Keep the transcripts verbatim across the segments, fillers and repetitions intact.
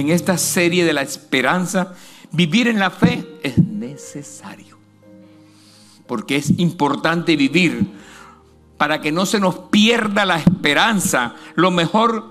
en esta serie de la esperanza, vivir en la fe es necesario. Porque es importante vivir para que no se nos pierda la esperanza. Lo mejor,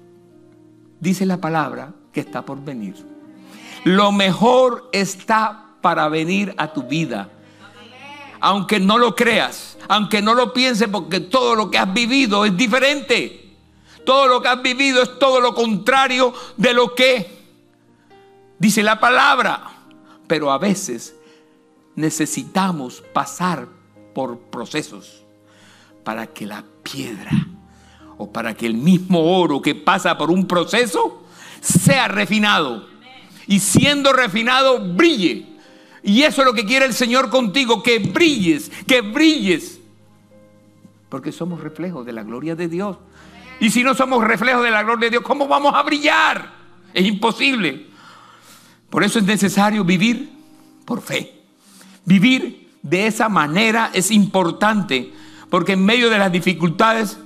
dice la palabra, que está por venir. Lo mejor está para venir a tu vida. Aunque no lo creas, aunque no lo pienses, porque todo lo que has vivido es diferente. Todo lo que has vivido es todo lo contrario de lo que dice la palabra. Pero a veces necesitamos pasar por procesos para que la piedra o para que el mismo oro que pasa por un proceso sea refinado. Y siendo refinado, brille. Y eso es lo que quiere el Señor contigo, que brilles, que brilles. Porque somos reflejos de la gloria de Dios. Y si no somos reflejos de la gloria de Dios, ¿cómo vamos a brillar? Es imposible. Por eso es necesario vivir por fe. Vivir de esa manera es importante, porque en medio de las dificultades,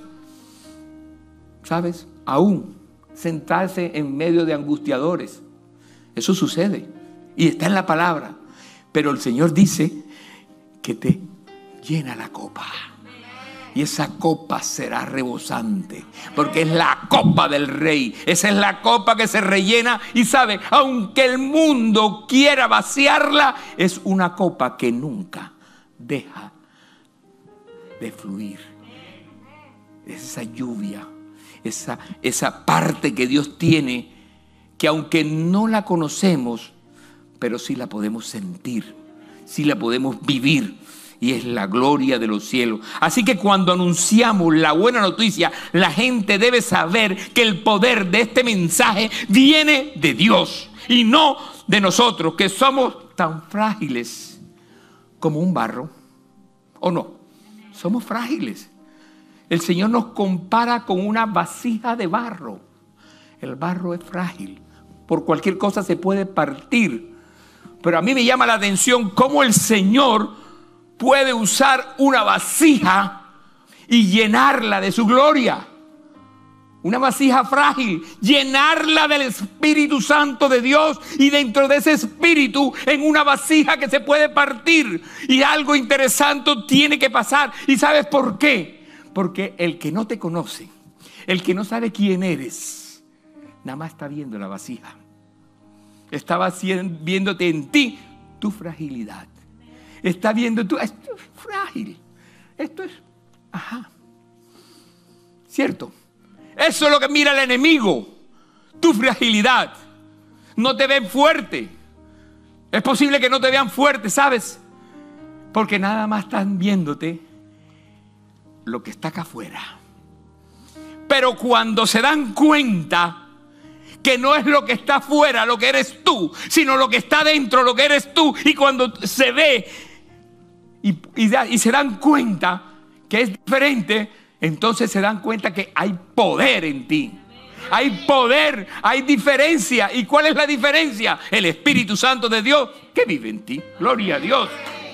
¿sabes? Aún sentarse en medio de angustiadores. Eso sucede y está en la palabra. Pero el Señor dice que te llena la copa. Y esa copa será rebosante, porque es la copa del Rey. Esa es la copa que se rellena. Y sabe, aunque el mundo quiera vaciarla, es una copa que nunca deja de fluir. Es esa lluvia, esa, esa parte que Dios tiene, que aunque no la conocemos, pero sí la podemos sentir, sí la podemos vivir. Y es la gloria de los cielos. Así que cuando anunciamos la buena noticia, la gente debe saber que el poder de este mensaje viene de Dios y no de nosotros, que somos tan frágiles como un barro. ¿O no? Somos frágiles. El Señor nos compara con una vasija de barro. El barro es frágil. Por cualquier cosa se puede partir. Pero a mí me llama la atención cómo el Señor puede usar una vasija y llenarla de su gloria. Una vasija frágil, llenarla del Espíritu Santo de Dios, y dentro de ese Espíritu en una vasija que se puede partir. Y algo interesante tiene que pasar. ¿Y sabes por qué? Porque el que no te conoce, el que no sabe quién eres, nada más está viendo la vasija. Estaba viéndote en ti tu fragilidad. Está viendo tú, esto es frágil, esto es, ajá, cierto. Eso es lo que mira el enemigo, tu fragilidad. No te ven fuerte. Es posible que no te vean fuerte, ¿sabes? Porque nada más están viéndote lo que está acá afuera. Pero cuando se dan cuenta que no es lo que está afuera lo que eres tú, sino lo que está dentro lo que eres tú, y cuando se ve Y, y, y se dan cuenta que es diferente, entonces se dan cuenta que hay poder en ti. Hay poder, hay diferencia. ¿Y cuál es la diferencia? El Espíritu Santo de Dios que vive en ti. Gloria a Dios.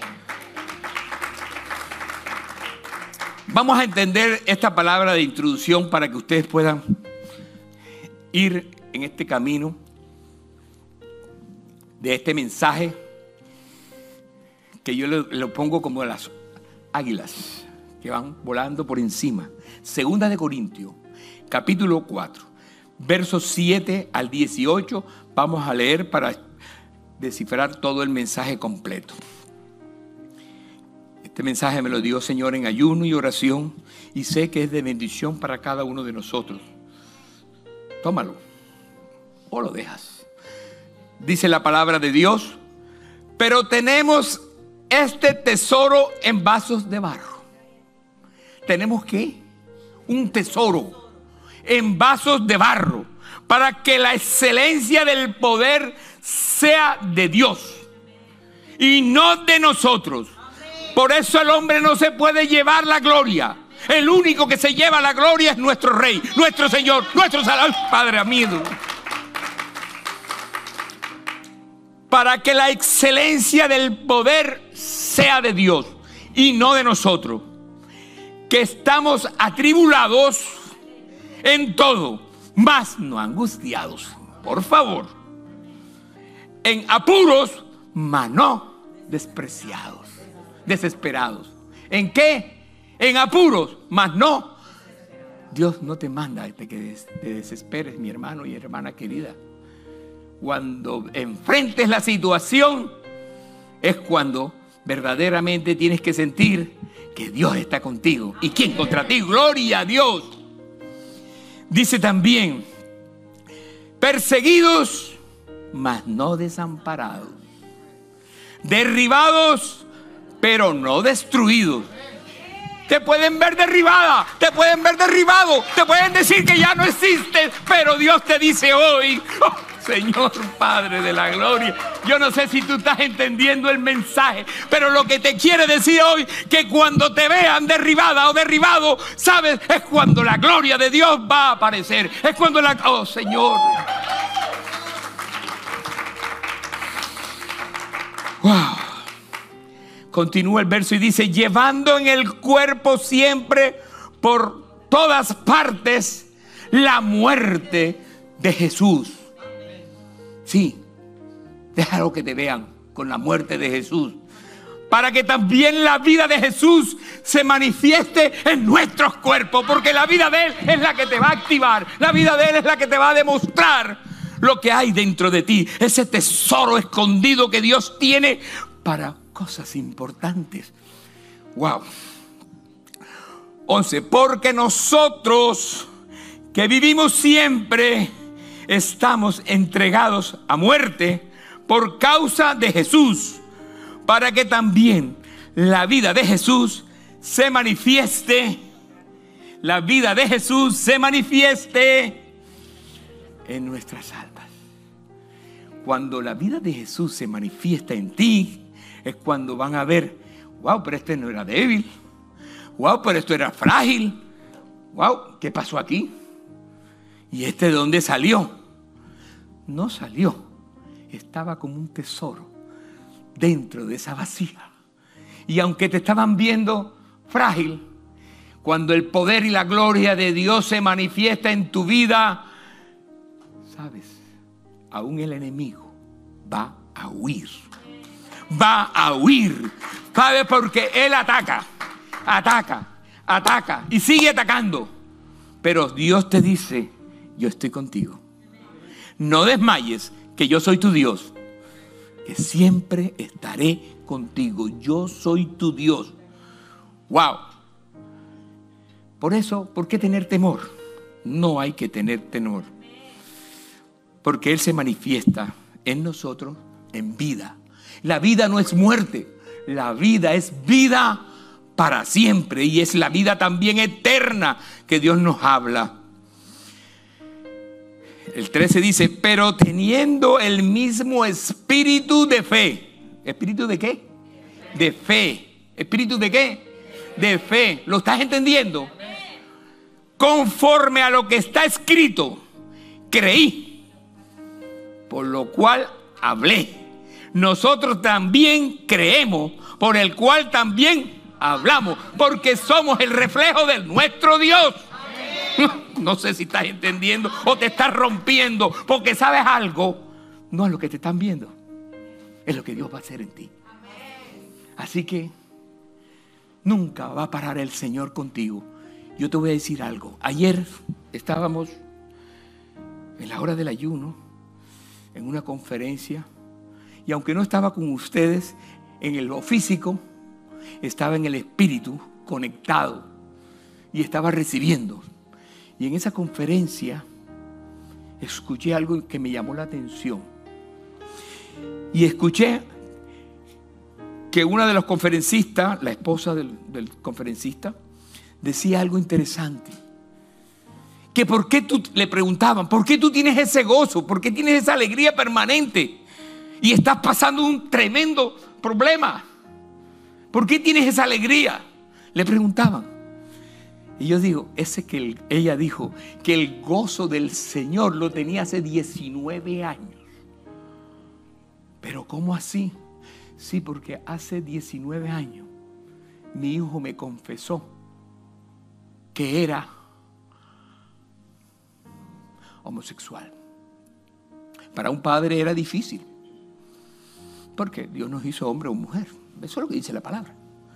Vamos a entender esta palabra de introducción para que ustedes puedan ir en este camino de este mensaje, que yo lo, lo pongo como las águilas que van volando por encima. Segunda de Corintios, capítulo cuatro, versos siete al dieciocho. Vamos a leer para descifrar todo el mensaje completo. Este mensaje me lo dio, Señor, en ayuno y oración, y sé que es de bendición para cada uno de nosotros. Tómalo o lo dejas. Dice la palabra de Dios: pero tenemos este tesoro en vasos de barro. ¿Tenemos qué? Un tesoro en vasos de barro, para que la excelencia del poder sea de Dios y no de nosotros. Por eso el hombre no se puede llevar la gloria. El único que se lleva la gloria es nuestro Rey, nuestro Señor, nuestro Salvador. Padre amigo, para que la excelencia del poder sea de Dios y no de nosotros, que estamos atribulados en todo, mas no angustiados. por favor. En apuros, mas no despreciados, desesperados. ¿En qué? En apuros, mas no. Dios no te manda a que te desesperes, mi hermano y hermana querida. Cuando enfrentes la situación, es cuando verdaderamente tienes que sentir que Dios está contigo. ¿Y quién contra ti? ¡Gloria a Dios! Dice también, perseguidos, mas no desamparados. Derribados, pero no destruidos. Te pueden ver derribada, te pueden ver derribado, te pueden decir que ya no existes, pero Dios te dice hoy, oh, Señor Padre de la gloria, yo no sé si tú estás entendiendo el mensaje, pero lo que te quiere decir hoy, que cuando te vean derribada o derribado, sabes, es cuando la gloria de Dios va a aparecer, es cuando la... Oh, Señor. Wow. Continúa el verso y dice, llevando en el cuerpo siempre por todas partes la muerte de Jesús. Sí, déjalo que te vean con la muerte de Jesús, para que también la vida de Jesús se manifieste en nuestros cuerpos, porque la vida de Él es la que te va a activar, la vida de Él es la que te va a demostrar lo que hay dentro de ti, ese tesoro escondido que Dios tiene para cosas importantes. Wow. once. Porque nosotros que vivimos siempre estamos entregados a muerte por causa de Jesús, para que también la vida de Jesús se manifieste, la vida de Jesús se manifieste en nuestras almas. Cuando la vida de Jesús se manifiesta en ti, es cuando van a ver, wow, pero este no era débil, wow, pero esto era frágil, wow, ¿qué pasó aquí? ¿Y este de dónde salió? No salió, estaba como un tesoro dentro de esa vasija. Y aunque te estaban viendo frágil, cuando el poder y la gloria de Dios se manifiesta en tu vida, sabes, aún el enemigo va a huir. Va a huir. ¿Sabes? Porque él ataca, ataca, ataca y sigue atacando. Pero Dios te dice, yo estoy contigo. No desmayes, que yo soy tu Dios, que siempre estaré contigo. Yo soy tu Dios. Wow. Por eso, ¿por qué tener temor? No hay que tener temor, porque Él se manifiesta en nosotros en vida. La vida no es muerte, la vida es vida para siempre, y es la vida también eterna que Dios nos habla. El trece dice, pero teniendo el mismo espíritu de fe. ¿Espíritu de qué? De fe. ¿Espíritu de qué? De fe. ¿Lo estás entendiendo? Conforme a lo que está escrito, creí, por lo cual hablé. Nosotros también creemos, por el cual también hablamos, porque somos el reflejo de nuestro Dios. No sé si estás entendiendo o te estás rompiendo, porque sabes algo, no es lo que te están viendo, es lo que Dios va a hacer en ti. Así que nunca va a parar el Señor contigo. Yo te voy a decir algo. Ayer estábamos en la hora del ayuno, en una conferencia, y aunque no estaba con ustedes en lo físico, estaba en el espíritu conectado y estaba recibiendo. Y en esa conferencia escuché algo que me llamó la atención. Y escuché que una de los conferencistas, la esposa del, del conferencista, decía algo interesante. Que por qué tú, le preguntaban, ¿por qué tú tienes ese gozo? ¿Por qué tienes esa alegría permanente? Y estás pasando un tremendo problema. ¿Por qué tienes esa alegría? Le preguntaban. Y yo digo, ese que el, ella dijo que el gozo del Señor lo tenía hace diecinueve años. ¿Pero cómo así? Sí, porque hace diecinueve años mi hijo me confesó que era homosexual. Para un padre era difícil. Porque Dios nos hizo hombre o mujer. Eso es lo que dice la palabra.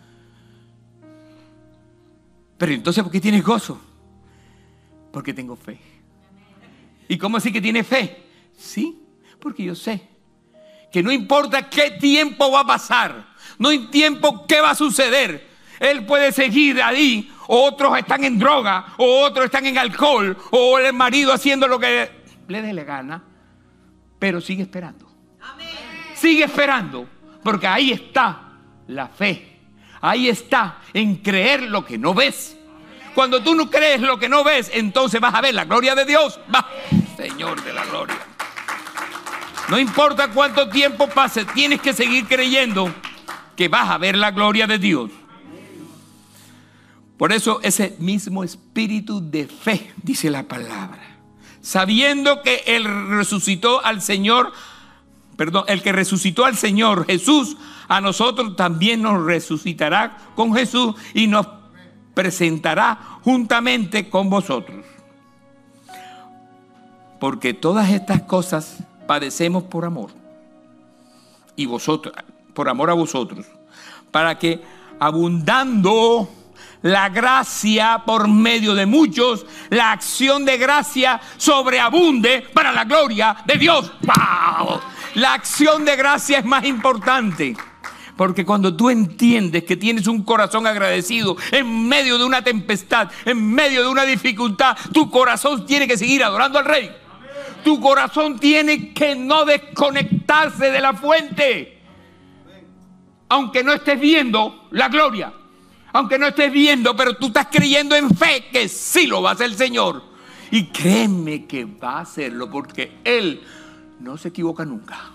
Pero entonces, ¿por qué tienes gozo? Porque tengo fe. ¿Y cómo así que tienes fe? Sí, porque yo sé que no importa qué tiempo va a pasar, no hay tiempo qué va a suceder. Él puede seguir ahí, o otros están en droga, o otros están en alcohol, o el marido haciendo lo que le dé la gana, pero sigue esperando. Amén. Sigue esperando, porque ahí está la fe. Ahí está en creer lo que no ves. Cuando tú no crees lo que no ves, entonces vas a ver la gloria de Dios. Va, Señor de la gloria. No importa cuánto tiempo pase, tienes que seguir creyendo que vas a ver la gloria de Dios. Por eso ese mismo espíritu de fe, dice la palabra, sabiendo que Él resucitó al Señor, perdón, el que resucitó al Señor Jesús, a nosotros también nos resucitará con Jesús y nos presentará juntamente con vosotros. Porque todas estas cosas padecemos por amor, y vosotros, por amor a vosotros, para que abundando la gracia por medio de muchos, la acción de gracia sobreabunde para la gloria de Dios. ¡Wow! La acción de gracia es más importante, porque cuando tú entiendes que tienes un corazón agradecido en medio de una tempestad, en medio de una dificultad, tu corazón tiene que seguir adorando al Rey. Tu corazón tiene que no desconectarse de la fuente, aunque no estés viendo la gloria, aunque no estés viendo, pero tú estás creyendo en fe que sí lo va a hacer el Señor. Y créeme que va a hacerlo, porque Él no se equivoca nunca.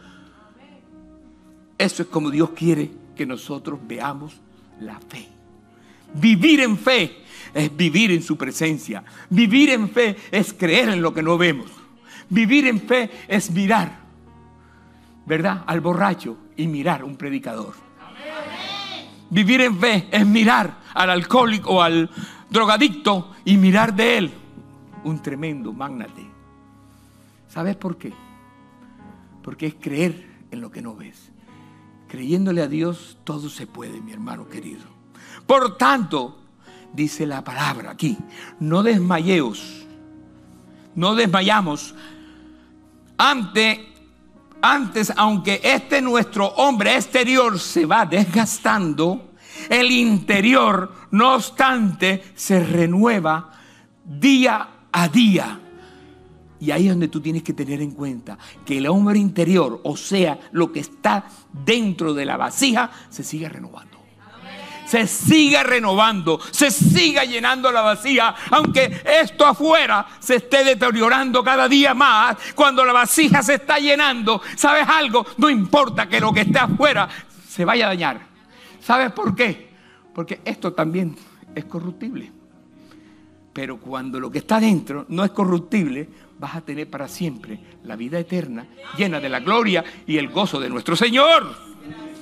Eso es como Dios quiere que nosotros veamos la fe. Vivir en fe es vivir en su presencia. Vivir en fe es creer en lo que no vemos. Vivir en fe es mirar, ¿verdad?, al borracho y mirar un predicador. Amén. Vivir en fe es mirar al alcohólico o al drogadicto y mirar de él un tremendo mágnate. ¿Sabes por qué? Porque es creer en lo que no ves. Creyéndole a Dios todo se puede, mi hermano querido. Por tanto, dice la palabra aquí, no desmayéos, no desmayamos ante, antes, aunque este nuestro hombre exterior se va desgastando, el interior, no obstante, se renueva día a día. Y ahí es donde tú tienes que tener en cuenta que el hombre interior, o sea, lo que está dentro de la vasija, se sigue renovando. Se siga renovando, se siga llenando la vasija, aunque esto afuera se esté deteriorando cada día más. Cuando la vasija se está llenando, ¿sabes algo? No importa que lo que esté afuera se vaya a dañar. ¿Sabes por qué? Porque esto también es corruptible. Pero cuando lo que está dentro no es corruptible, vas a tener para siempre la vida eterna, llena de la gloria y el gozo de nuestro Señor.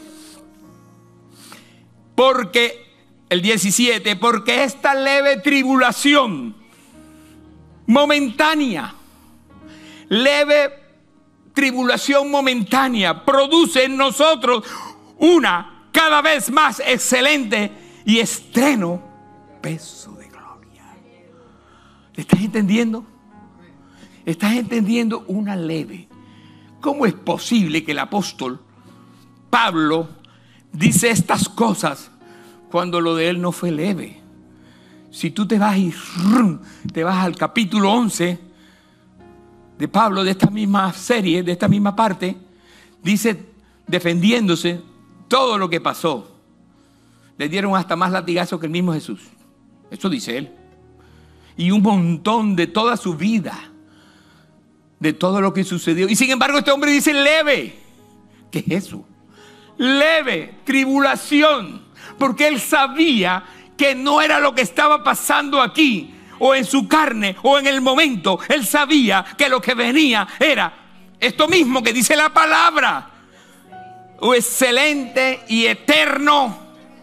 Porque, el diecisiete, porque esta leve tribulación momentánea, leve tribulación momentánea, produce en nosotros una cada vez más excelente y estreno peso de gloria. ¿Estás entendiendo? ¿Estás entendiendo? Una leve. ¿Cómo es posible que el apóstol Pablo dice estas cosas cuando lo de él no fue leve? Si tú te vas y te vas al capítulo once de Pablo, de esta misma serie, de esta misma parte, dice, defendiéndose todo lo que pasó, le dieron hasta más latigazos que el mismo Jesús. Eso dice él. Y un montón de toda su vida, de todo lo que sucedió. Y sin embargo este hombre dice leve. ¿Qué es eso? Leve tribulación, porque él sabía que no era lo que estaba pasando aquí o en su carne o en el momento. Él sabía que lo que venía era esto mismo que dice la palabra: o excelente y eterno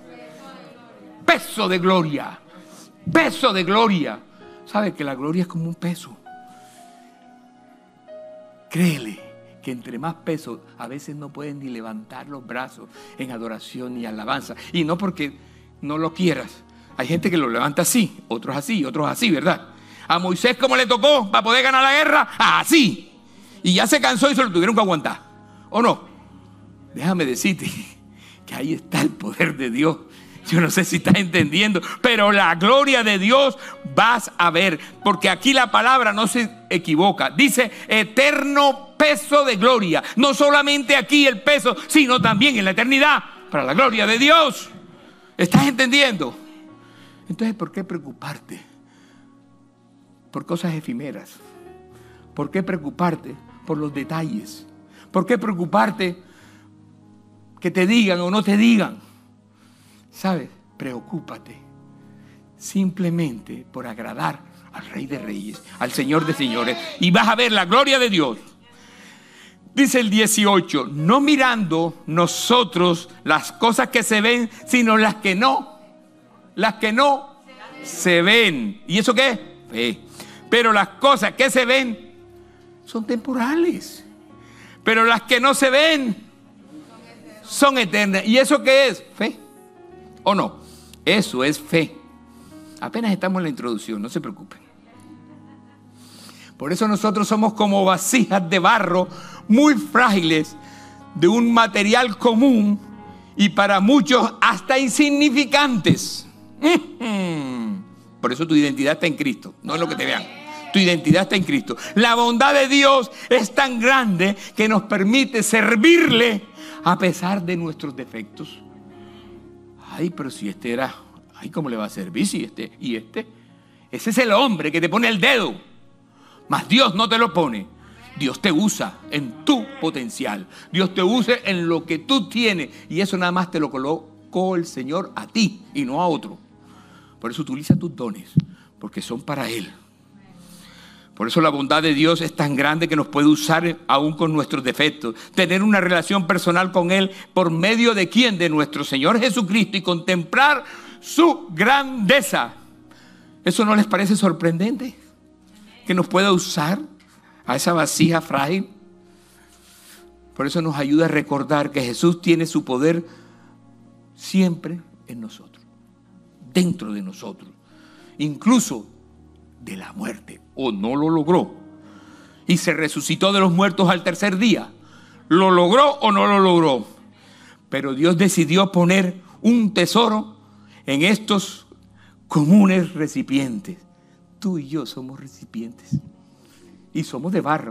peso de gloria. Peso de gloria. ¿Sabe que la gloria es como un peso? créele que entre más peso, a veces no pueden ni levantar los brazos en adoración y alabanza. Y no porque no lo quieras. Hay gente que lo levanta así, otros así, otros así, ¿verdad? A Moisés, ¿cómo le tocó para poder ganar la guerra? Así. Y ya se cansó y se lo tuvieron que aguantar. ¿O no? Déjame decirte que ahí está el poder de Dios. Yo no sé si estás entendiendo, pero la gloria de Dios vas a ver, porque aquí la palabra no se equivoca. Dice eterno peso de gloria. No solamente aquí el peso, sino también en la eternidad, para la gloria de Dios. ¿Estás entendiendo? Entonces, ¿por qué preocuparte por cosas efímeras? ¿Por qué preocuparte por los detalles? ¿Por qué preocuparte que te digan o no te digan? ¿Sabes? Preocúpate simplemente por agradar al Rey de Reyes, al Señor de Señores, y vas a ver la gloria de Dios. Dice el dieciocho, no mirando nosotros las cosas que se ven, sino las que no, las que no se ven. ¿Y eso qué es? Fe. Pero las cosas que se ven son temporales, pero las que no se ven son eternas. ¿Y eso qué es? Fe. ¿O no? Eso es fe. Apenas estamos en la introducción, no se preocupen. Por eso nosotros somos como vasijas de barro muy frágiles, de un material común y para muchos hasta insignificantes. Por eso tu identidad está en Cristo, no es lo que te vean. Tu identidad está en Cristo. La bondad de Dios es tan grande que nos permite servirle a pesar de nuestros defectos. Ay, pero si este era, ay, ¿cómo le va a servir si este y este? Ese es el hombre que te pone el dedo, mas Dios no te lo pone. Dios te usa en tu potencial. Dios te usa en lo que tú tienes y eso nada más te lo colocó el Señor a ti y no a otro. Por eso utiliza tus dones, porque son para Él. Por eso la bondad de Dios es tan grande que nos puede usar aún con nuestros defectos. Tener una relación personal con Él por medio de quién, de nuestro Señor Jesucristo, y contemplar su grandeza. ¿Eso no les parece sorprendente? Que nos pueda usar a esa vasija frágil. Por eso nos ayuda a recordar que Jesús tiene su poder siempre en nosotros, dentro de nosotros, incluso de la muerte, o no lo logró, y se resucitó de los muertos al tercer día. ¿Lo logró o no lo logró? Pero Dios decidió poner un tesoro en estos comunes recipientes. Tú y yo somos recipientes y somos de barro.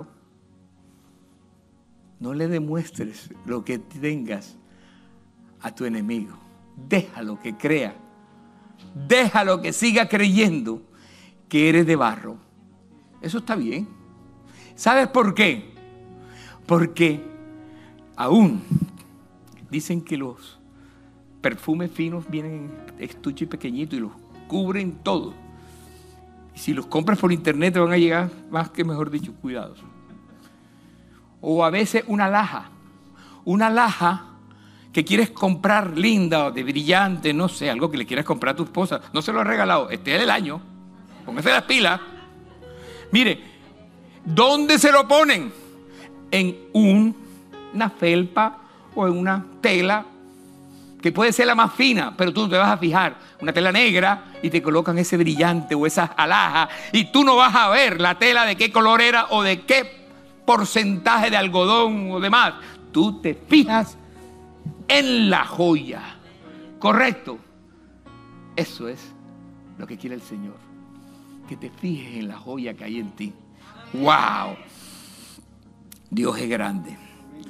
No le demuestres lo que tengas a tu enemigo. Déjalo que crea, déjalo que siga creyendo que eres de barro. Eso está bien. ¿Sabes por qué? Porque aún dicen que los perfumes finos vienen en estuche pequeñito y los cubren todo. Y si los compras por internet te van a llegar más que, mejor dicho, cuidados. O a veces una laja. Una laja que quieres comprar linda o de brillante, no sé, algo que le quieras comprar a tu esposa. No se lo has regalado, este es el año. Póngase las pilas. Mire, ¿dónde se lo ponen? En un, una felpa o en una tela que puede ser la más fina, pero tú te vas a fijar, una tela negra, y te colocan ese brillante o esa alhaja, y tú no vas a ver la tela de qué color era o de qué porcentaje de algodón o demás. Tú te fijas en la joya. ¿Correcto? Eso es lo que quiere el Señor. Que te fijes en la joya que hay en ti. ¡Wow! Dios es grande.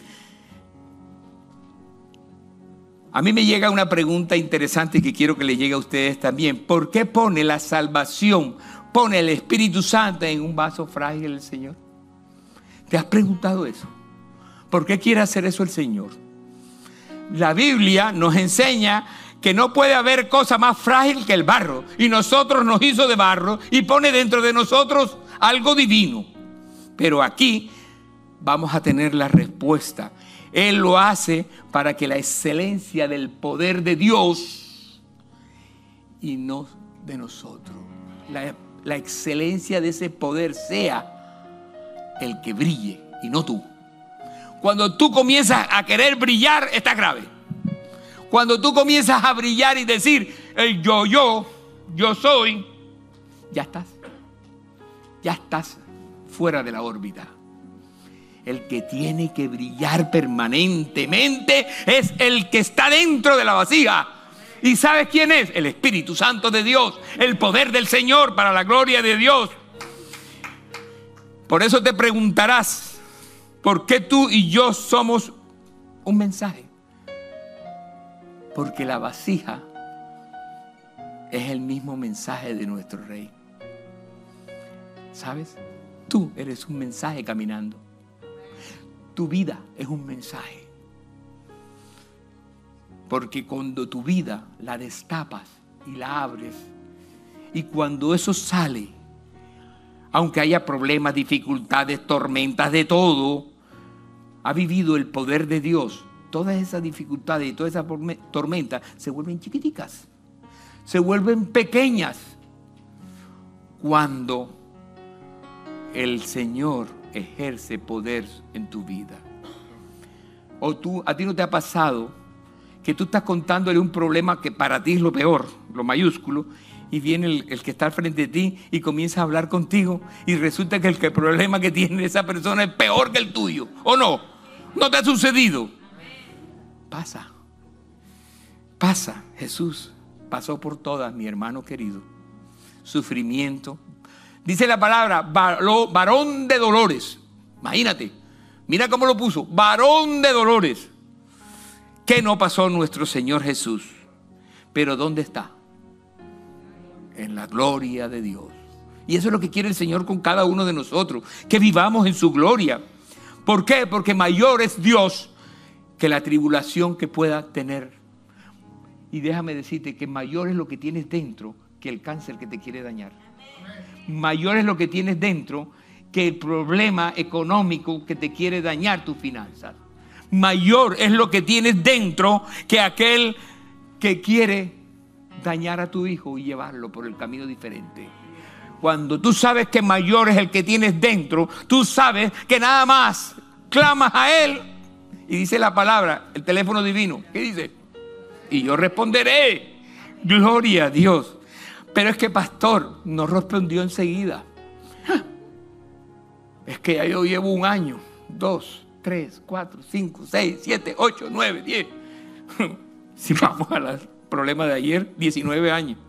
A mí me llega una pregunta interesante que quiero que le llegue a ustedes también. ¿Por qué pone la salvación, pone el Espíritu Santo en un vaso frágil el Señor? ¿Te has preguntado eso? ¿Por qué quiere hacer eso el Señor? La Biblia nos enseña que no puede haber cosa más frágil que el barro. Y nosotros nos hizo de barro y pone dentro de nosotros algo divino. Pero aquí vamos a tener la respuesta. Él lo hace para que la excelencia del poder de Dios y no de nosotros, la, la excelencia de ese poder sea el que brille y no tú. Cuando tú comienzas a querer brillar, está grave. Cuando tú comienzas a brillar y decir, el yo, yo, yo soy, ya estás. Ya estás fuera de la órbita. El que tiene que brillar permanentemente es el que está dentro de la vasija. ¿Y sabes quién es? El Espíritu Santo de Dios, el poder del Señor para la gloria de Dios. Por eso te preguntarás, ¿por qué tú y yo somos un mensaje? Porque la vasija es el mismo mensaje de nuestro Rey. ¿Sabes? Tú eres un mensaje caminando. Tu vida es un mensaje. Porque cuando tu vida la destapas y la abres, y cuando eso sale, aunque haya problemas, dificultades, tormentas, de todo, ha vivido el poder de Dios. Todas esas dificultades y todas esas tormentas se vuelven chiquiticas, se vuelven pequeñas cuando el Señor ejerce poder en tu vida. O tú, a ti no te ha pasado que tú estás contándole un problema que para ti es lo peor, lo mayúsculo, y viene el, el que está al frente de ti y comienza a hablar contigo y resulta que el, que el problema que tiene esa persona es peor que el tuyo, ¿o no? ¿No te ha sucedido? Pasa, pasa. Jesús pasó por todas, mi hermano querido. Sufrimiento. Dice la palabra, varón de dolores. Imagínate, mira cómo lo puso, varón de dolores. ¿Qué no pasó nuestro Señor Jesús? Pero ¿dónde está? En la gloria de Dios. Y eso es lo que quiere el Señor con cada uno de nosotros, que vivamos en su gloria. ¿Por qué? Porque mayor es Dios que la tribulación que pueda tener. Y déjame decirte que mayor es lo que tienes dentro que el cáncer que te quiere dañar. Mayor es lo que tienes dentro que el problema económico que te quiere dañar tus finanzas. Mayor es lo que tienes dentro que aquel que quiere dañar a tu hijo y llevarlo por el camino diferente. Cuando tú sabes que mayor es el que tienes dentro, tú sabes que nada más clamas a Él. Y dice la palabra, el teléfono divino, ¿qué dice? Y yo responderé, gloria a Dios. Pero es que pastor, no respondió enseguida. Es que ya yo llevo un año, dos, tres, cuatro, cinco, seis, siete, ocho, nueve, diez. Si vamos al problema de ayer, diecinueve años.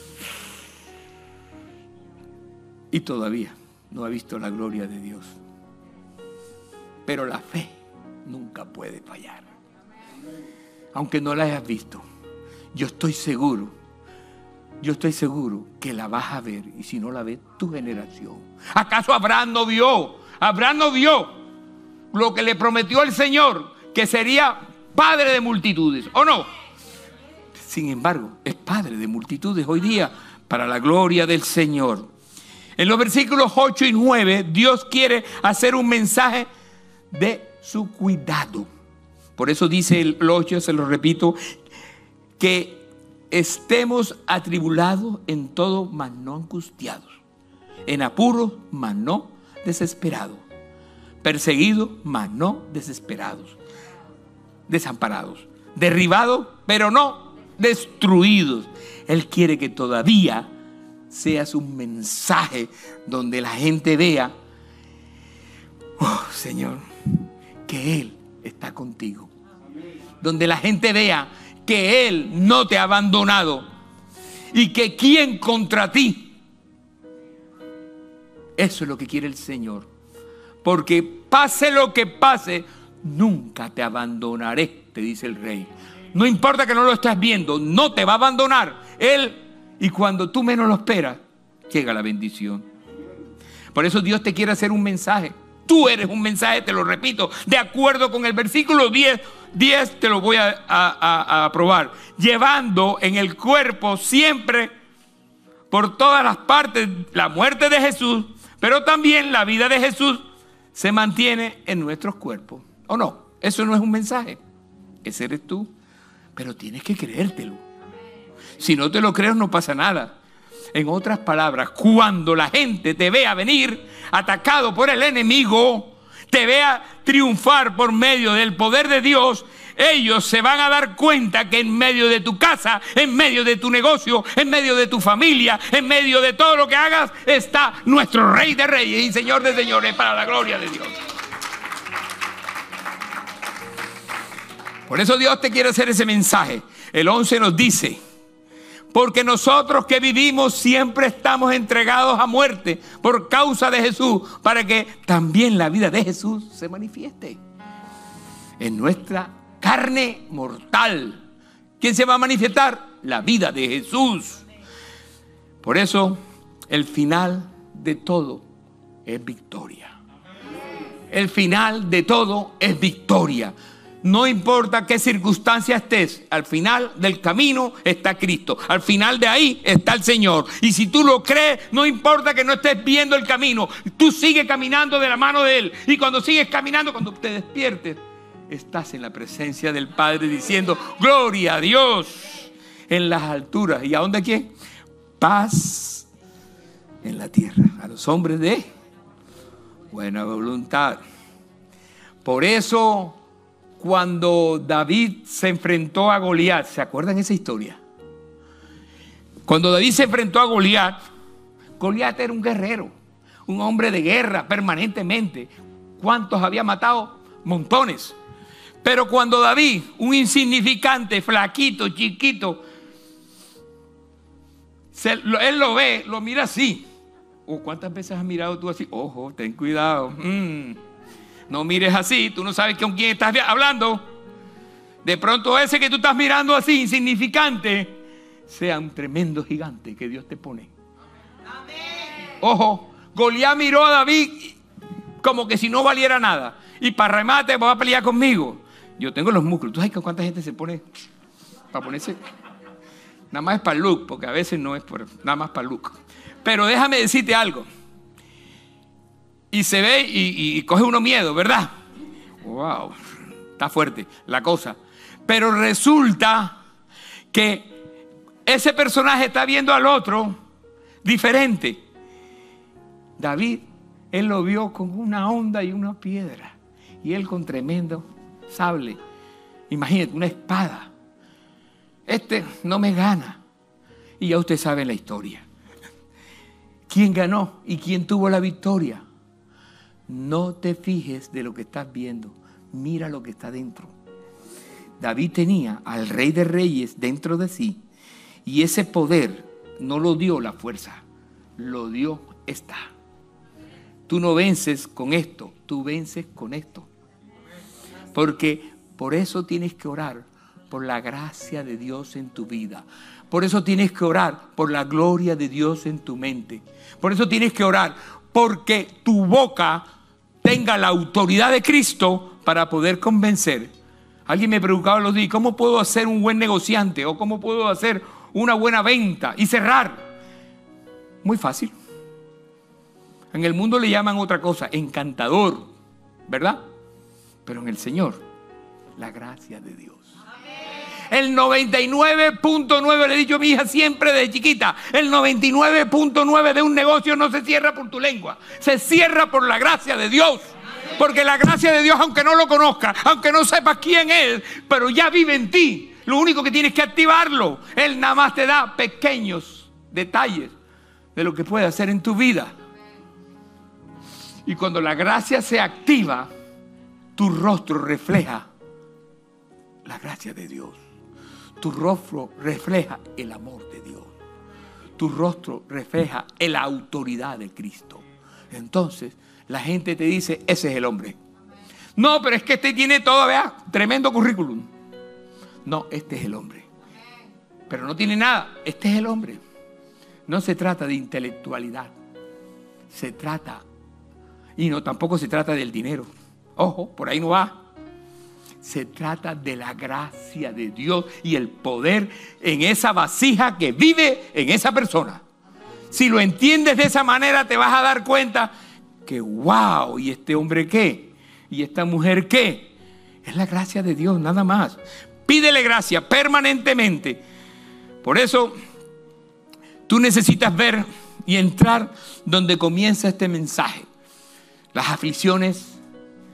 Y todavía no ha visto la gloria de Dios. Pero la fe nunca puede fallar. Aunque no la hayas visto, yo estoy seguro. Yo estoy seguro que la vas a ver. Y si no la ves, tu generación. ¿Acaso Abraham no vio? Abraham no vio lo que le prometió el Señor, que sería padre de multitudes, ¿o no? Sin embargo, es padre de multitudes hoy día para la gloria del Señor. En los versículos ocho y nueve, Dios quiere hacer un mensaje de su cuidado. Por eso dice el ocho, se lo repito, que estemos atribulados en todo, mas no angustiados, en apuros, mas no desesperados, perseguidos, mas no desesperados, desamparados, derribados, pero no destruidos. Él quiere que todavía seas un mensaje donde la gente vea, oh Señor, que Él está contigo. Donde la gente vea que Él no te ha abandonado y que quién contra ti. Eso es lo que quiere el Señor. Porque pase lo que pase, nunca te abandonaré, te dice el Rey. No importa que no lo estés viendo, no te va a abandonar Él. Y cuando tú menos lo esperas, llega la bendición. Por eso Dios te quiere hacer un mensaje. Tú eres un mensaje, te lo repito, de acuerdo con el versículo diez, diez te lo voy a, a, a aprobar. Llevando en el cuerpo siempre, por todas las partes, la muerte de Jesús, pero también la vida de Jesús se mantiene en nuestros cuerpos. ¿O no? Eso no es un mensaje. Ese eres tú. Pero tienes que creértelo. Si no te lo crees, no pasa nada. En otras palabras, cuando la gente te vea venir atacado por el enemigo, te vea triunfar por medio del poder de Dios, ellos se van a dar cuenta que en medio de tu casa, en medio de tu negocio, en medio de tu familia, en medio de todo lo que hagas, está nuestro Rey de Reyes y Señor de Señores, para la gloria de Dios. Por eso Dios te quiere hacer ese mensaje. El once nos dice: porque nosotros que vivimos siempre estamos entregados a muerte por causa de Jesús, para que también la vida de Jesús se manifieste en nuestra carne mortal. ¿Quién se va a manifestar? La vida de Jesús. Por eso el final de todo es victoria. El final de todo es victoria. No importa qué circunstancia estés, al final del camino está Cristo. Al final de ahí está el Señor. Y si tú lo crees, no importa que no estés viendo el camino, tú sigues caminando de la mano de Él. Y cuando sigues caminando, cuando te despiertes, estás en la presencia del Padre diciendo: gloria a Dios en las alturas. ¿Y a dónde qué? Paz en la tierra, a los hombres de buena voluntad. Por eso, cuando David se enfrentó a Goliat, ¿se acuerdan esa historia? Cuando David se enfrentó a Goliat, Goliat era un guerrero, un hombre de guerra permanentemente. ¿Cuántos había matado? Montones. Pero cuando David, un insignificante, flaquito, chiquito, se, él lo ve, lo mira así. ¿O cuántas veces has mirado tú así? Ojo, ten cuidado. Mm. No mires así, tú no sabes con quién estás hablando. De pronto ese que tú estás mirando así, insignificante, sea un tremendo gigante que Dios te pone. Amén. Ojo, Goliat miró a David como que si no valiera nada. Y para remate, vas a pelear conmigo. Yo tengo los músculos. ¿Tú sabes cuánta gente se pone para ponerse? Nada más es para el look, porque a veces no es por, nada más para el look. Pero déjame decirte algo. Y se ve y, y coge uno miedo, ¿verdad? Wow, está fuerte la cosa. Pero resulta que ese personaje está viendo al otro diferente. David, él lo vio con una honda y una piedra. Y él con tremendo sable. Imagínate, una espada. Este no me gana. Y ya usted sabe la historia. ¿Quién ganó y quién tuvo la victoria? No te fijes de lo que estás viendo, mira lo que está dentro. David tenía al Rey de Reyes dentro de sí, y ese poder no lo dio la fuerza, lo dio esta. Tú no vences con esto, tú vences con esto. Porque por eso tienes que orar por la gracia de Dios en tu vida. Por eso tienes que orar por la gloria de Dios en tu mente. Por eso tienes que orar porque tu boca tenga la autoridad de Cristo para poder convencer. Alguien me preguntaba los días: ¿cómo puedo hacer un buen negociante? ¿O cómo puedo hacer una buena venta y cerrar? Muy fácil. En el mundo le llaman otra cosa, encantador, ¿verdad? Pero en el Señor, la gracia de Dios. El noventa y nueve punto nueve, le he dicho a mi hija siempre desde chiquita, el noventa y nueve punto nueve de un negocio no se cierra por tu lengua, se cierra por la gracia de Dios. Porque la gracia de Dios, aunque no lo conozcas, aunque no sepas quién es, pero ya vive en ti. Lo único que tienes que activarlo. Él nada más te da pequeños detalles de lo que puede hacer en tu vida. Y cuando la gracia se activa, tu rostro refleja la gracia de Dios. Tu rostro refleja el amor de Dios. Tu rostro refleja la autoridad de Cristo. Entonces, la gente te dice: ese es el hombre. No, pero es que este tiene todo, vea, tremendo currículum. No, este es el hombre. Pero no tiene nada, este es el hombre. No se trata de intelectualidad. Se trata, y no, tampoco se trata del dinero. Ojo, por ahí no va. Se trata de la gracia de Dios y el poder en esa vasija que vive en esa persona. Si lo entiendes de esa manera, te vas a dar cuenta que wow, ¿y este hombre qué? ¿Y esta mujer qué? Es la gracia de Dios, nada más. Pídele gracia permanentemente. Por eso, tú necesitas ver y entrar donde comienza este mensaje. Las aflicciones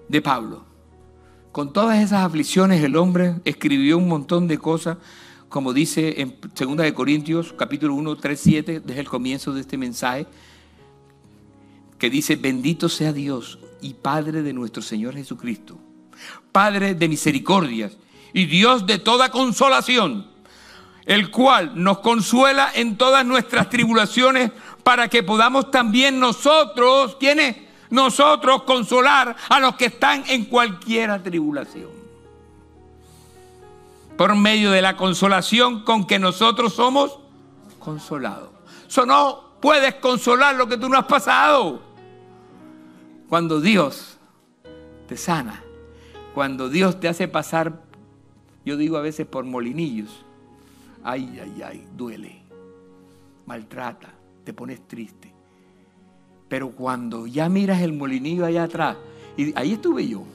de Pablo. Con todas esas aflicciones el hombre escribió un montón de cosas, como dice en segunda de Corintios, capítulo uno, tres, siete, desde el comienzo de este mensaje, que dice: bendito sea Dios y Padre de nuestro Señor Jesucristo, Padre de misericordias y Dios de toda consolación, el cual nos consuela en todas nuestras tribulaciones, para que podamos también nosotros, ¿quiénes? Nosotros consolar a los que están en cualquiera tribulación, por medio de la consolación con que nosotros somos consolados. Eso no puedes consolar lo que tú no has pasado. Cuando Dios te sana, cuando Dios te hace pasar, yo digo a veces por molinillos, ay, ay, ay, duele, maltrata, te pones triste. Pero cuando ya miras el molinillo allá atrás, y ahí estuve yo,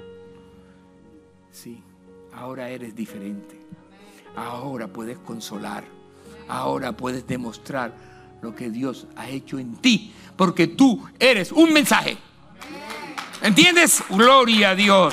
sí, ahora eres diferente. Ahora puedes consolar, ahora puedes demostrar lo que Dios ha hecho en ti, porque tú eres un mensaje. ¿Entiendes? Gloria a Dios.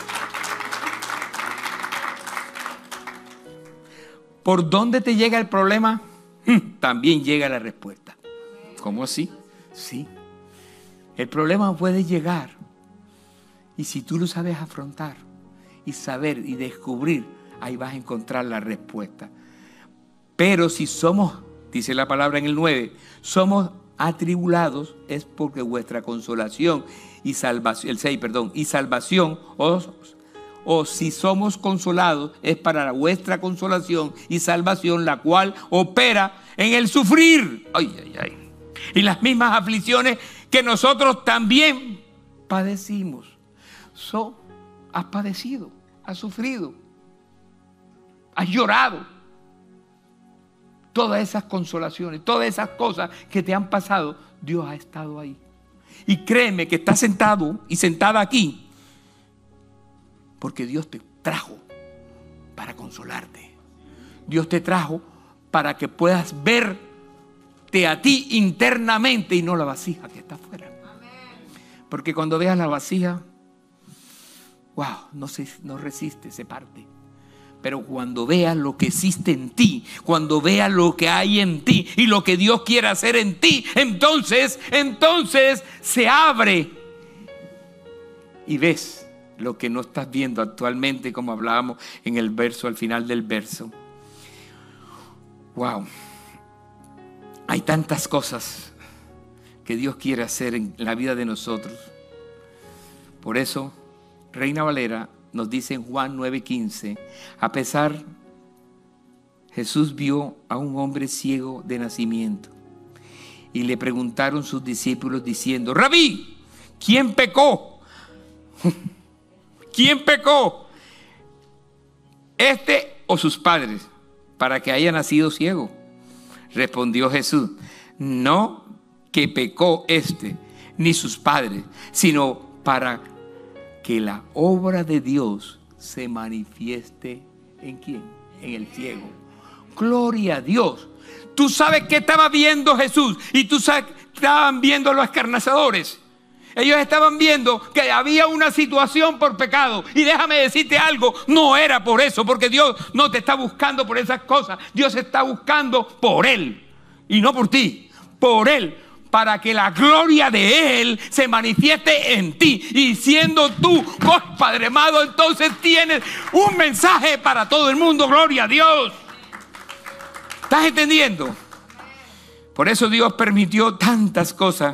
¿Por dónde te llega el problema? También llega la respuesta. ¿Cómo así? Sí. El problema puede llegar, y si tú lo sabes afrontar y saber y descubrir, ahí vas a encontrar la respuesta. Pero si somos, dice la palabra en el nueve, somos atribulados, es porque vuestra consolación y salvación, el seis, perdón, y salvación, o, o si somos consolados, es para vuestra consolación y salvación, la cual opera en el sufrir. Ay, ay, ay. Y las mismas aflicciones que nosotros también padecimos. So, has padecido, has sufrido, has llorado. Todas esas consolaciones, todas esas cosas que te han pasado, Dios ha estado ahí. Y créeme que estás sentado y sentada aquí porque Dios te trajo para consolarte. Dios te trajo para que puedas verte a ti internamente y no la vasija que está afuera. Porque cuando veas la vasija, wow, no, se, no resiste, se parte. Pero cuando veas lo que existe en ti, cuando veas lo que hay en ti y lo que Dios quiere hacer en ti, entonces, entonces se abre y ves lo que no estás viendo actualmente, como hablábamos en el verso, al final del verso. Wow, hay tantas cosas que Dios quiere hacer en la vida de nosotros. Por eso, Reina Valera nos dice en Juan nueve quince, a pesar, Jesús vio a un hombre ciego de nacimiento y le preguntaron sus discípulos diciendo: Rabí, ¿quién pecó? ¿Quién pecó? ¿Este o sus padres para que haya nacido ciego? Respondió Jesús: no que pecó este ni sus padres, sino para que la obra de Dios se manifieste ¿en quién? En el ciego. Gloria a Dios. Tú sabes que estaba viendo Jesús y tú sabes que estaban viendo los escarnecedores. Ellos estaban viendo que había una situación por pecado. Y déjame decirte algo, no era por eso, porque Dios no te está buscando por esas cosas. Dios está buscando por Él y no por ti, por Él, para que la gloria de Él se manifieste en ti. Y siendo tú, oh, Padre amado, entonces tienes un mensaje para todo el mundo. Gloria a Dios. ¿Estás entendiendo? Por eso Dios permitió tantas cosas.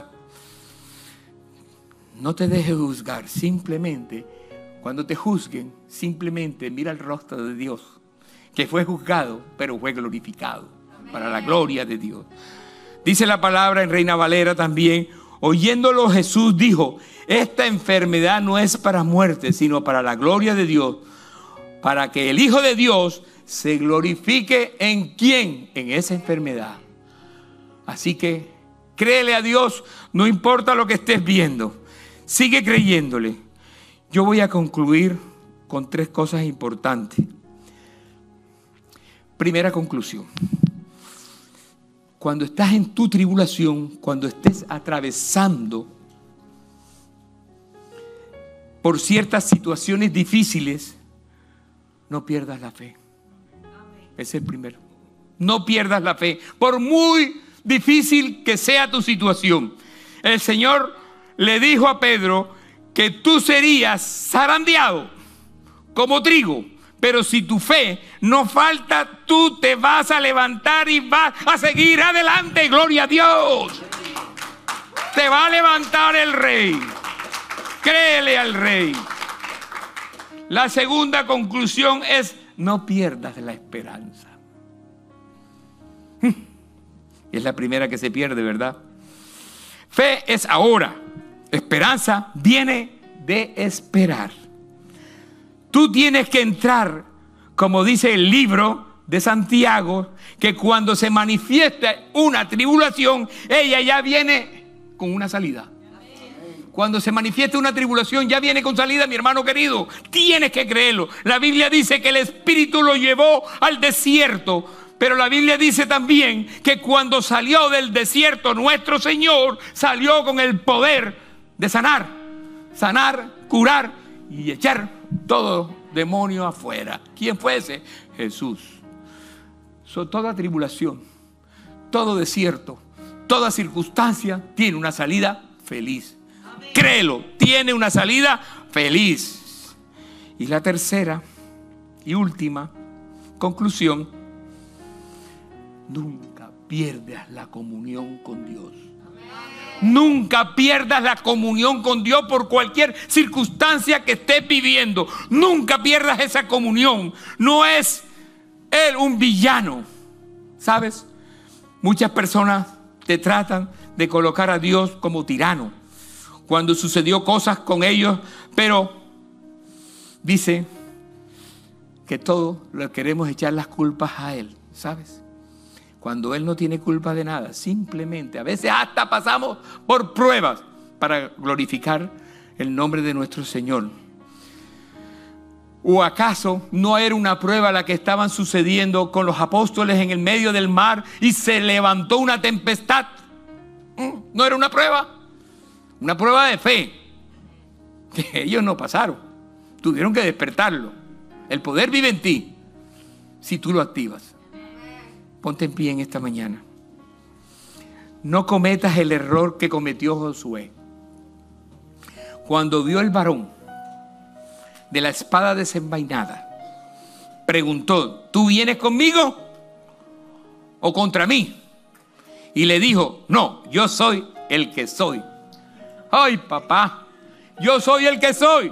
No te dejes juzgar. Simplemente, cuando te juzguen, simplemente mira el rostro de Dios, que fue juzgado, pero fue glorificado. Amén. Para la gloria de Dios. Dice la palabra en Reina Valera también: oyéndolo Jesús dijo: esta enfermedad no es para muerte, sino para la gloria de Dios, para que el Hijo de Dios se glorifique en ¿quién? En esa enfermedad. Así que créele a Dios, no importa lo que estés viendo, sigue creyéndole. Yo voy a concluir con tres cosas importantes. Primera conclusión: cuando estás en tu tribulación, cuando estés atravesando por ciertas situaciones difíciles, no pierdas la fe. Ese es el primero. No pierdas la fe, por muy difícil que sea tu situación. El Señor le dijo a Pedro que tú serías zarandeado como trigo, pero si tu fe no falta, tú te vas a levantar y vas a seguir adelante. Gloria a Dios. Te va a levantar el Rey. Créele al Rey. La segunda conclusión es: no pierdas la esperanza. Es la primera que se pierde, ¿verdad? Fe es ahora. Esperanza viene de esperar. Tú tienes que entrar, como dice el libro de Santiago, que cuando se manifiesta una tribulación, ella ya viene con una salida. Cuando se manifiesta una tribulación, ya viene con salida, mi hermano querido. Tienes que creerlo. La Biblia dice que el Espíritu lo llevó al desierto, pero la Biblia dice también que cuando salió del desierto, nuestro Señor salió con el poder de sanar, sanar, curar y echar todo demonio afuera. ¿Quién fue ese? Jesús. So, toda tribulación, todo desierto, toda circunstancia tiene una salida feliz. Amén. Créelo, tiene una salida feliz. Y la tercera y última conclusión: nunca pierdas la comunión con Dios. Nunca pierdas la comunión con Dios por cualquier circunstancia que estés viviendo. Nunca pierdas esa comunión. No es Él un villano, ¿sabes? Muchas personas te tratan de colocar a Dios como tirano cuando sucedió cosas con ellos, pero dice que todos le queremos echar las culpas a Él, ¿sabes? Cuando Él no tiene culpa de nada, simplemente, a veces hasta pasamos por pruebas para glorificar el nombre de nuestro Señor. ¿O acaso no era una prueba la que estaban sucediendo con los apóstoles en el medio del mar y se levantó una tempestad? ¿No era una prueba? Una prueba de fe que ellos no pasaron. Tuvieron que despertarlo. El poder vive en ti si tú lo activas. Ponte en pie en esta mañana. No cometas el error que cometió Josué. Cuando vio el varón de la espada desenvainada, preguntó: ¿tú vienes conmigo o contra mí? Y le dijo: no, yo soy el que soy. Ay, papá, yo soy el que soy.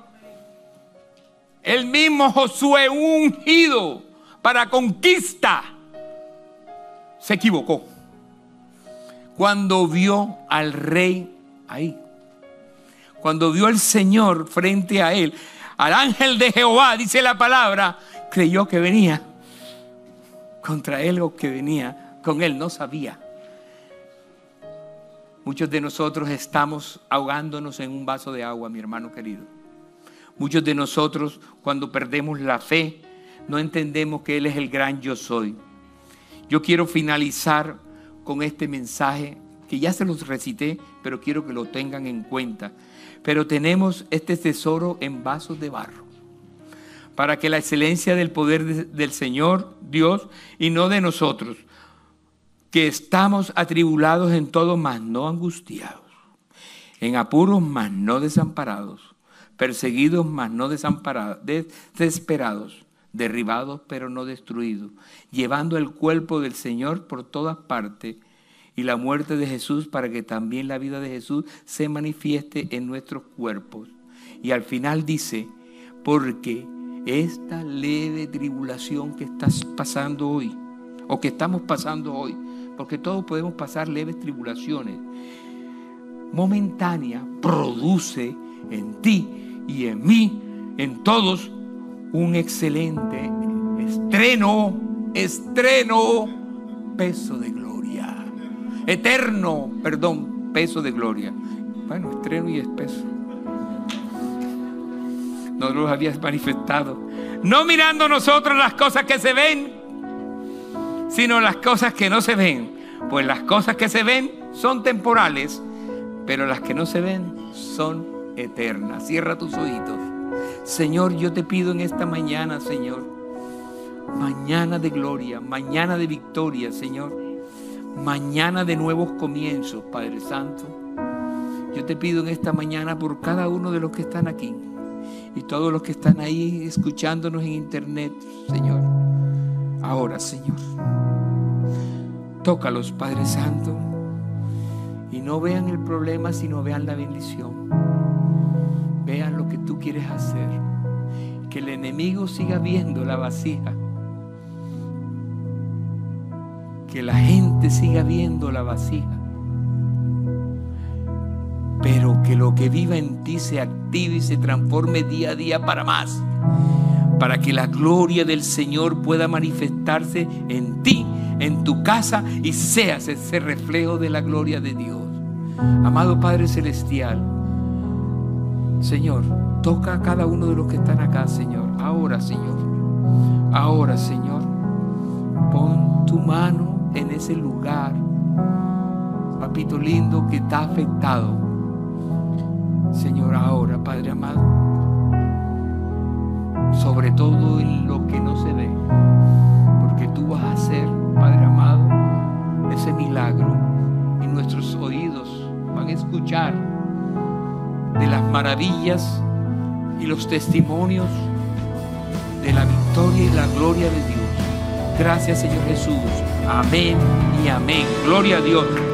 El mismo Josué, ungido para conquista, se equivocó cuando vio al rey ahí. Cuando vio al Señor frente a él, al ángel de Jehová, dice la palabra, creyó que venía contra él o que venía con él, no sabía. Muchos de nosotros estamos ahogándonos en un vaso de agua, mi hermano querido. Muchos de nosotros, cuando perdemos la fe, no entendemos que Él es el gran yo soy. Yo quiero finalizar con este mensaje que ya se los recité, pero quiero que lo tengan en cuenta. Pero tenemos este tesoro en vasos de barro, para que la excelencia del poder de, del Señor Dios y no de nosotros, que estamos atribulados en todo, mas no angustiados, en apuros, mas no desamparados, perseguidos, mas no desamparados, desesperados, derribados, pero no destruidos, llevando el cuerpo del Señor por todas partes y la muerte de Jesús, para que también la vida de Jesús se manifieste en nuestros cuerpos. Y al final dice: porque esta leve tribulación que estás pasando hoy, o que estamos pasando hoy, porque todos podemos pasar leves tribulaciones, momentánea, produce en ti y en mí, en todos, un excelente estreno, estreno, peso de gloria. Eterno, perdón, peso de gloria. Bueno, estreno y espeso. No los habías manifestado. No mirando nosotros las cosas que se ven, sino las cosas que no se ven. Pues las cosas que se ven son temporales, pero las que no se ven son eterna. Cierra tus ojitos. Señor, yo te pido en esta mañana, Señor, mañana de gloria, mañana de victoria, Señor, mañana de nuevos comienzos, Padre Santo. Yo te pido en esta mañana por cada uno de los que están aquí y todos los que están ahí escuchándonos en internet, Señor. Ahora, Señor, tócalos, Padre Santo, y no vean el problema, sino vean la bendición. Vean lo que tú quieres hacer. Que el enemigo siga viendo la vasija. Que la gente siga viendo la vasija. Pero que lo que viva en ti se active y se transforme día a día para más. Para que la gloria del Señor pueda manifestarse en ti, en tu casa, y seas ese reflejo de la gloria de Dios. Amado Padre Celestial, Señor, toca a cada uno de los que están acá, Señor. Ahora, Señor. Ahora, Señor. Pon tu mano en ese lugar, papito lindo, que está afectado. Señor, ahora, Padre amado. Sobre todo en lo que no se ve. Porque tú vas a hacer, Padre amado, ese milagro. Y nuestros oídos van a escuchar de las maravillas y los testimonios de la victoria y la gloria de Dios. Gracias, Señor Jesús. Amén y amén. Gloria a Dios.